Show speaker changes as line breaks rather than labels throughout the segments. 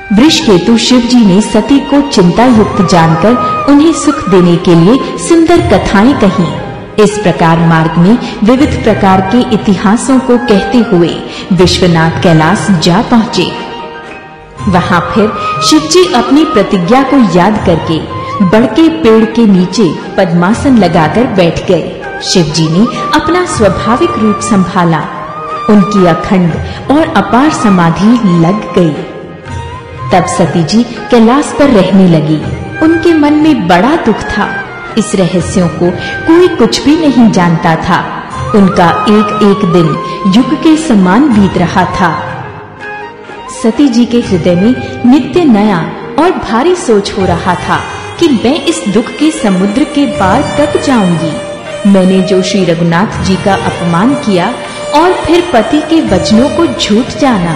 वृषकेतु शिव जी ने सती को चिंता युक्त जानकर उन्हें सुख देने के लिए सुंदर कथाएं कही। इस प्रकार मार्ग में विविध प्रकार के इतिहासों को कहते हुए विश्वनाथ कैलाश जा पहुँचे। वहां फिर शिव जी अपनी प्रतिज्ञा को याद करके बड़ के पेड़ के नीचे पद्मासन लगाकर बैठ गए। शिव जी ने अपना स्वाभाविक रूप संभाला। उनकी अखंड और अपार समाधि लग गई। तब सती जी कैलाश पर रहने लगी। उनके मन में बड़ा दुख था। इस रहस्यों को कोई कुछ भी नहीं जानता था। उनका एक एक दिन युग के समान बीत रहा था। सती जी के हृदय में नित्य नया और भारी सोच हो रहा था कि मैं इस दुख के समुद्र के पार कब जाऊंगी। मैंने जो श्री रघुनाथ जी का अपमान किया और फिर पति के वचनों को झूठ जाना,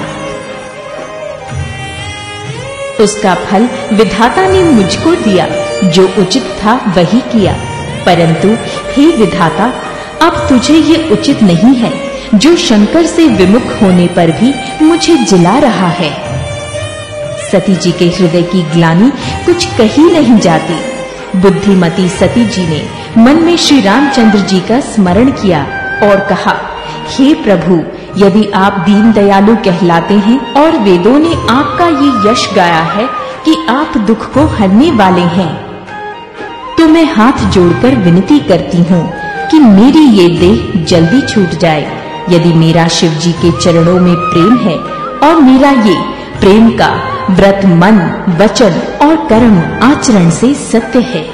उसका फल विधाता ने मुझको दिया। जो उचित था वही किया, परंतु हे विधाता, अब तुझे ये उचित नहीं है जो शंकर से विमुख होने पर भी मुझे जिला रहा है। सती जी के हृदय की ग्लानि कुछ कही नहीं जाती। बुद्धिमती सती जी ने मन में श्री रामचंद्र जी का स्मरण किया और कहा, हे प्रभु, यदि आप दीन दयालु कहलाते हैं और वेदों ने आपका ये यश गाया है कि आप दुख को हरने वाले हैं, तो मैं हाथ जोड़कर विनती करती हूँ कि मेरी ये देह जल्दी छूट जाए। यदि मेरा शिव जी के चरणों में प्रेम है और मेरा ये प्रेम का व्रत मन, वचन और कर्म आचरण से सत्य है,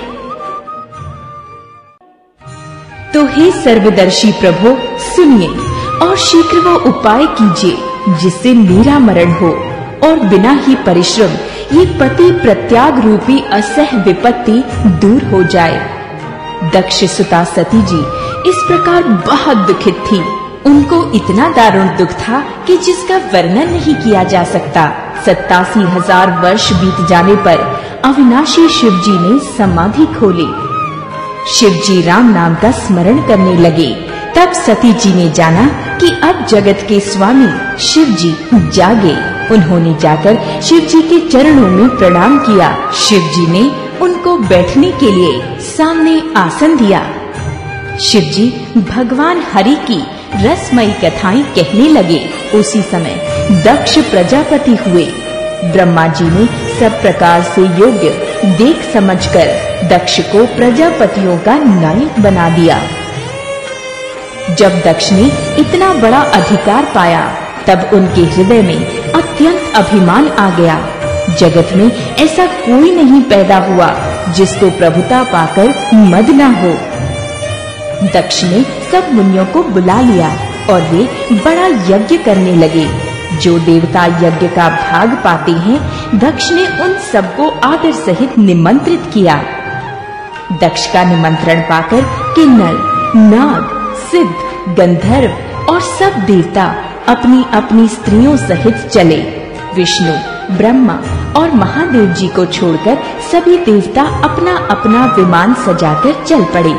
तो हे सर्वदर्शी प्रभु, सुनिए और शीघ्र वो उपाय कीजिए जिससे मेरा मरण हो और बिना ही परिश्रम ये पति प्रत्याग रूपी असह विपत्ति दूर हो जाए। दक्ष सुता सती जी इस प्रकार बहुत दुखित थी। उनको इतना दारुण दुख था कि जिसका वर्णन नहीं किया जा सकता। 87,000 वर्ष बीत जाने पर अविनाशी शिव जी ने समाधि खोली। शिव जी राम नाम का स्मरण करने लगे। तब सती जी ने जाना कि अब जगत के स्वामी शिव जी जागे। उन्होंने जाकर शिव जी के चरणों में प्रणाम किया। शिव जी ने उनको बैठने के लिए सामने आसन दिया। शिव जी भगवान हरि की रसमयी कथाएं कहने लगे। उसी समय दक्ष प्रजापति हुए। ब्रह्मा जी ने सब प्रकार से योग्य देख समझकर दक्ष को प्रजापतियों का नायक बना दिया। जब दक्ष ने इतना बड़ा अधिकार पाया, तब उनके हृदय में अत्यंत अभिमान आ गया। जगत में ऐसा कोई नहीं पैदा हुआ जिसको प्रभुता पाकर मद न हो। दक्ष ने सब मुनियों को बुला लिया और वे बड़ा यज्ञ करने लगे। जो देवता यज्ञ का भाग पाते हैं, दक्ष ने उन सबको आदर सहित निमंत्रित किया। दक्ष का निमंत्रण पाकर किन्नर, नाग, सिद्ध, गंधर्व और सब देवता अपनी अपनी स्त्रियों सहित चले। विष्णु, ब्रह्मा और महादेव जी को छोड़कर सभी देवता अपना अपना विमान सजाकर चल पड़े।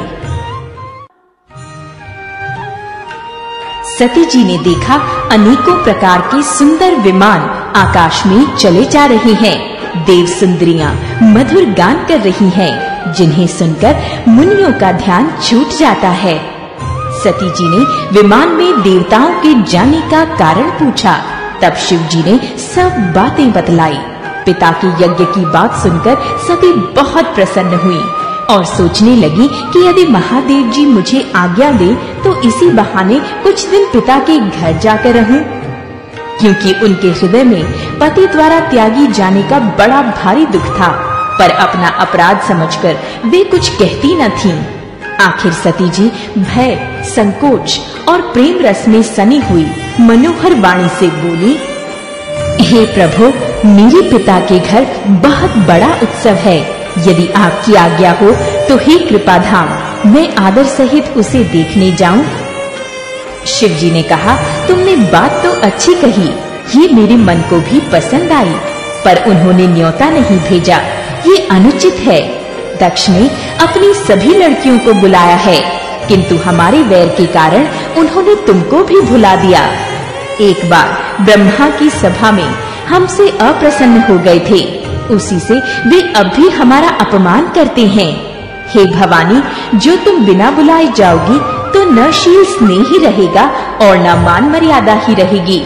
सती जी ने देखा अनेकों प्रकार के सुंदर विमान आकाश में चले जा रहे हैं। देव सुंदरियां मधुर गान कर रही हैं, जिन्हें सुनकर मुनियों का ध्यान छूट जाता है। सती जी ने विमान में देवताओं के जाने का कारण पूछा। तब शिव जी ने सब बातें बतलाई। पिता के यज्ञ की बात सुनकर सती बहुत प्रसन्न हुई और सोचने लगी कि यदि महादेव जी मुझे आज्ञा दे तो इसी बहाने कुछ दिन पिता के घर जाकर रहूं, क्योंकि उनके हृदय में पति द्वारा त्यागी जाने का बड़ा भारी दुख था। पर अपना अपराध समझकर वे कुछ कहती न थीं। आखिर सती जी भय, संकोच और प्रेम रस में सनी हुई मनोहर वाणी से बोली, हे प्रभु, मेरे पिता के घर बहुत बड़ा उत्सव है। यदि आपकी आज्ञा हो तो हे कृपाधाम, मैं आदर सहित उसे देखने जाऊं। शिव जी ने कहा, तुमने बात तो अच्छी कही, ये मेरे मन को भी पसंद आई, पर उन्होंने न्योता नहीं भेजा, ये अनुचित है। दक्ष ने अपनी सभी लड़कियों को बुलाया है, किंतु हमारे वैर के कारण उन्होंने तुमको भी भुला दिया। एक बार ब्रह्मा की सभा में हमसे अप्रसन्न हो गए थे, उसी से वे अब भी हमारा अपमान करते हैं। हे भवानी, जो तुम बिना बुलाए जाओगी तो न शील स्नेह ही रहेगा और न मान मर्यादा ही रहेगी।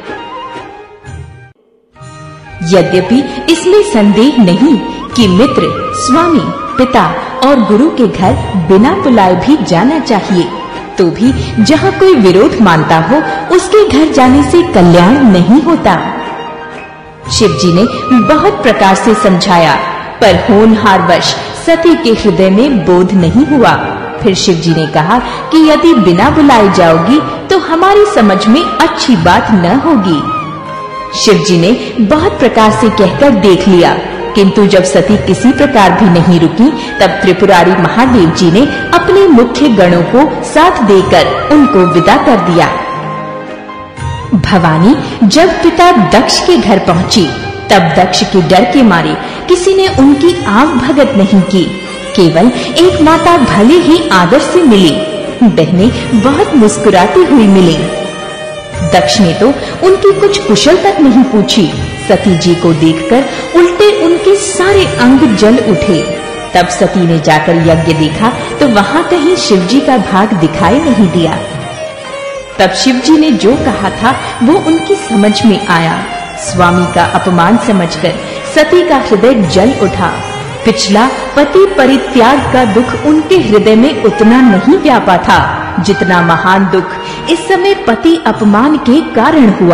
यद्यपि इसमें संदेह नहीं कि मित्र, स्वामी, पिता और गुरु के घर बिना बुलाए भी जाना चाहिए, तो भी जहाँ कोई विरोध मानता हो उसके घर जाने से कल्याण नहीं होता। शिव जी ने बहुत प्रकार से समझाया, पर होनहारवश सती के हृदय में बोध नहीं हुआ। फिर शिव जी ने कहा कि यदि बिना बुलाए जाओगी तो हमारी समझ में अच्छी बात न होगी। शिव जी ने बहुत प्रकार से कहकर देख लिया, किंतु जब सती किसी प्रकार भी नहीं रुकी, तब त्रिपुरारी महादेव जी ने अपने मुख्य गणों को साथ देकर उनको विदा कर दिया। भवानी जब पिता दक्ष के घर पहुंची, तब दक्ष के डर के मारे किसी ने उनकी आव भगत नहीं की। केवल एक माता भले ही आदर से मिली, बहनें बहुत मुस्कुराती हुई मिली। दक्ष ने तो उनकी कुछ कुशल तक नहीं पूछी। सती जी को देखकर उल्टे उनके सारे अंग जल उठे। तब सती ने जाकर यज्ञ देखा तो वहां कहीं शिव जी का भाग दिखाई नहीं दिया। तब शिव जी ने जो कहा था वो उनकी समझ में आया। स्वामी का अपमान समझकर सती का हृदय जल उठा। पिछला पति परित्याग का दुख उनके हृदय में उतना नहीं व्यापा था जितना महान दुख इस समय पति अपमान के कारण हुआ।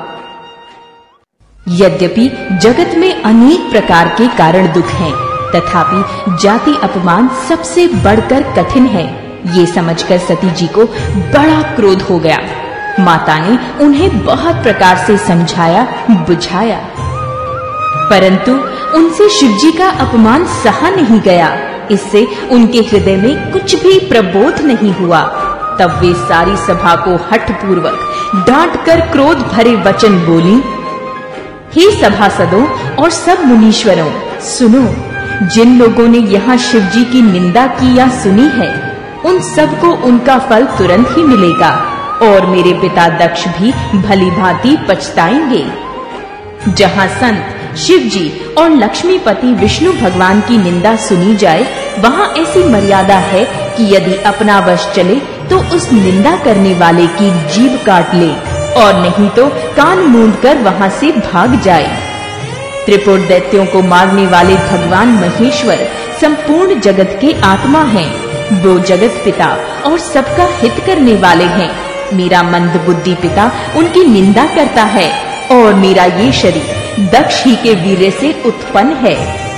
यद्यपि जगत में अनेक प्रकार के कारण दुख हैं, तथापि जाति अपमान सबसे बढ़कर कठिन है। ये समझकर सती जी को बड़ा क्रोध हो गया। माता ने उन्हें बहुत प्रकार से समझाया, बुझाया, परंतु उनसे शिव जी का अपमान सहा नहीं गया। इससे उनके हृदय में कुछ भी प्रबोध नहीं हुआ। तब वे सारी सभा को हठपूर्वक डांटकर क्रोध भरे वचन बोली, हे सभासदों और सब मुनीश्वरों, सुनो, जिन लोगों ने यहाँ शिव जी की निंदा की या सुनी है, उन सबको उनका फल तुरंत ही मिलेगा और मेरे पिता दक्ष भी भली भांति पछताएंगे। जहाँ संत शिव जी और लक्ष्मीपति विष्णु भगवान की निंदा सुनी जाए, वहाँ ऐसी मर्यादा है कि यदि अपना वश चले तो उस निंदा करने वाले की जीभ काट ले और नहीं तो कान मूंदकर वहाँ से भाग जाए। त्रिपुर दैत्यों को मारने वाले भगवान महेश्वर संपूर्ण जगत के आत्मा हैं। वो जगत पिता और सबका हित करने वाले हैं। मेरा मंद बुद्धि पिता उनकी निंदा करता है और मेरा ये शरीर दक्ष ही के वीर्य से उत्पन्न है।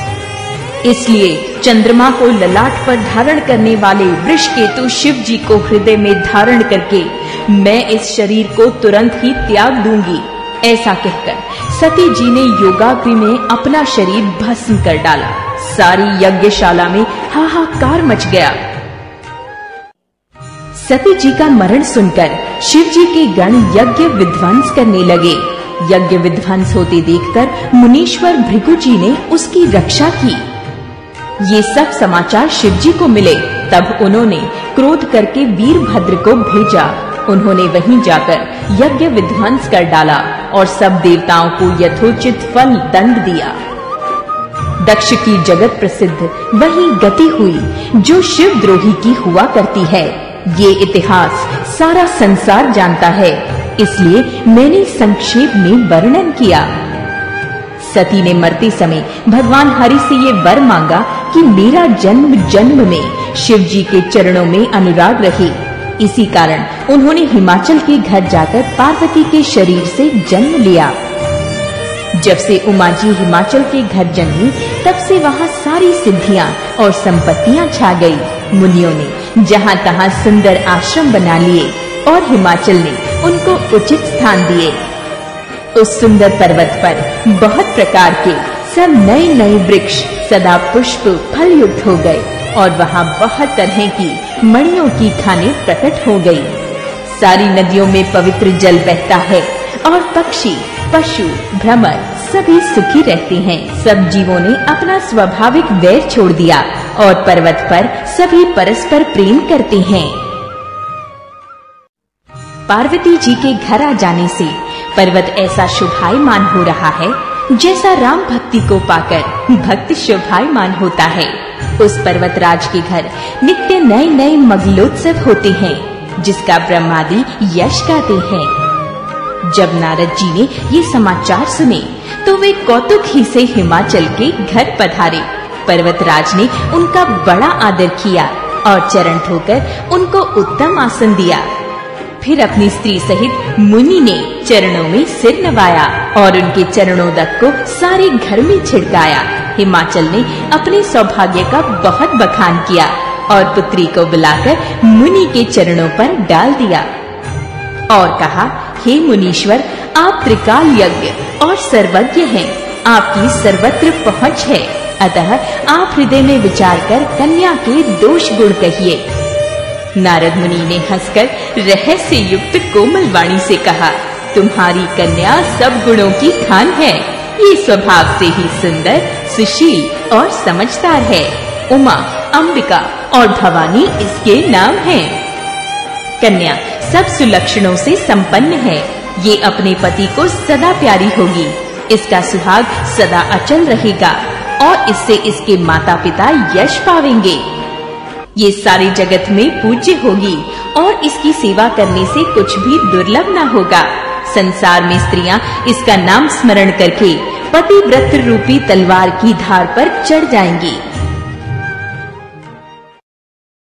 इसलिए चंद्रमा को ललाट पर धारण करने वाले वृषकेतु शिव जी को हृदय में धारण करके मैं इस शरीर को तुरंत ही त्याग दूंगी। ऐसा कहकर सती जी ने योगाग्नि में अपना शरीर भस्म कर डाला। सारी यज्ञशाला में हाहाकार मच गया। सती जी का मरण सुनकर शिव जी के गण यज्ञ विध्वंस करने लगे। यज्ञ विध्वंस होते देखकर मुनीश्वर भृगु जी ने उसकी रक्षा की। ये सब समाचार शिव जी को मिले। तब उन्होंने क्रोध करके वीरभद्र को भेजा। उन्होंने वहीं जाकर यज्ञ विध्वंस कर डाला और सब देवताओं को यथोचित फल दंड दिया। दक्ष की जगत प्रसिद्ध वही गति हुई जो शिवद्रोही की हुआ करती है। ये इतिहास सारा संसार जानता है, इसलिए मैंने संक्षेप में वर्णन किया। सती ने मरते समय भगवान हरि से ये वर मांगा कि मेरा जन्म जन्म में शिव जी के चरणों में अनुराग रहे। इसी कारण उन्होंने हिमाचल के घर जाकर पार्वती के शरीर से जन्म लिया। जब से उमा जी हिमाचल के घर जन्मी, तब से वहाँ सारी सिद्धियां और संपत्तियां छा गई। मुनियों ने जहाँ तहाँ सुंदर आश्रम बना लिए और हिमाचल ने उनको उचित स्थान दिए। उस सुंदर पर्वत पर बहुत प्रकार के सब नए नए वृक्ष सदा पुष्प फल युक्त हो गए और वहाँ बहुत तरह की मणियों की खानें प्रकट हो गई। सारी नदियों में पवित्र जल बहता है और पक्षी, पशु, भ्रमर सभी सुखी रहते हैं। सब जीवों ने अपना स्वाभाविक वैर छोड़ दिया और पर्वत पर सभी परस्पर प्रेम करते हैं। पार्वती जी के घर आ जाने से पर्वत ऐसा शोभायमान हो रहा है जैसा राम भक्ति को पाकर भक्त शोभायमान होता है। उस पर्वतराज के घर नित्य नए नए मगलोत्सव होते हैं, जिसका ब्रह्मादि यश गाते हैं। जब नारद जी ने ये समाचार सुने तो वे कौतुक ही से हिमाचल के घर पधारे। पर्वतराज ने उनका बड़ा आदर किया और चरण धोकर उनको उत्तम आसन दिया। फिर अपनी स्त्री सहित मुनि ने चरणों में सिर नवाया और उनके चरणोदक को सारे घर में छिड़काया। हिमाचल ने अपने सौभाग्य का बहुत बखान किया और पुत्री को बुलाकर मुनि के चरणों पर डाल दिया और कहा, हे मुनीश्वर, आप त्रिकाल यज्ञ और सर्वज्ञ हैं, आपकी सर्वत्र पहुँच है, अतः आप हृदय में विचार कर कन्या के दोष गुण कहिए। नारद मुनि ने हंसकर रहस्य युक्त कोमल वाणी से कहा, तुम्हारी कन्या सब गुणों की खान है, ये स्वभाव से ही सुंदर, सुशील और समझदार है। उमा, अंबिका और भवानी इसके नाम हैं। कन्या सब सुलक्षणों से संपन्न है, ये अपने पति को सदा प्यारी होगी, इसका सुहाग सदा अचल रहेगा और इससे इसके माता पिता यश पावेंगे। ये सारे जगत में पूज्य होगी और इसकी सेवा करने से कुछ भी दुर्लभ न होगा। संसार में स्त्रियां इसका नाम स्मरण करके पतिव्रत रूपी तलवार की धार पर चढ़ जाएंगी।